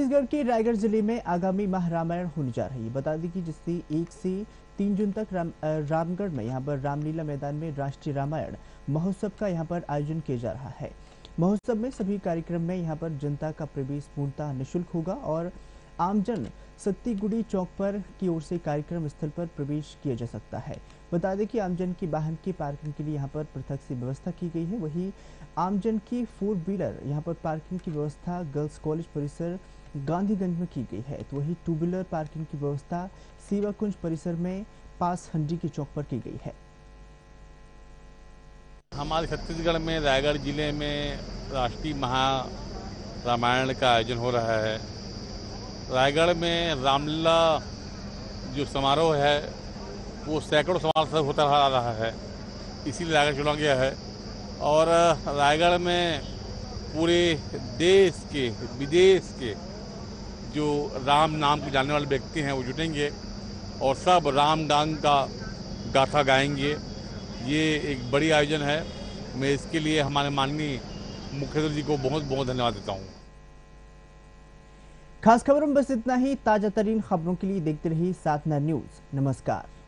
छत्तीसगढ़ के रायगढ़ जिले में आगामी माह रामायण होने जा रही है। बता दें कि जिससे 1 से 3 जून तक रामगढ़ में यहाँ पर रामलीला मैदान में राष्ट्रीय रामायण महोत्सव का यहाँ पर आयोजन किया जा रहा है। महोत्सव में सभी कार्यक्रम में यहाँ पर जनता का प्रवेश पूर्णतः निःशुल्क होगा और आमजन सत्तीगुड़ी चौक पर की ओर से कार्यक्रम स्थल पर प्रवेश किया जा सकता है। बता दें कि आमजन की वाहन की पार्किंग के लिए यहाँ पर पृथक से व्यवस्था की गई है। वहीं आमजन की 4 व्हीलर यहाँ पर पार्किंग की व्यवस्था गर्ल्स कॉलेज परिसर गांधीगंज में की गई है, तो वही 2 व्हीलर पार्किंग की व्यवस्था सेवा कुंज परिसर में पास हंडी के चौक पर की गई है। हमारे छत्तीसगढ़ में रायगढ़ जिले में राष्ट्रीय महा रामायण का आयोजन हो रहा है। रायगढ़ में रामलीला जो समारोह है वो सैकड़ों साल से होता आ रहा है, इसीलिए रायगढ़ चुना गया है। और रायगढ़ में पूरे देश के विदेश के जो राम नाम को जानने वाले व्यक्ति हैं वो जुटेंगे और सब राम गान का गाथा गाएंगे। ये एक बड़ी आयोजन है। मैं इसके लिए हमारे माननीय मुख्यमंत्री जी को बहुत बहुत धन्यवाद देता हूँ। खास खबरों में बस इतना ही। ताजा तरीन खबरों के लिए देखते रहिए साधना न्यूज। नमस्कार।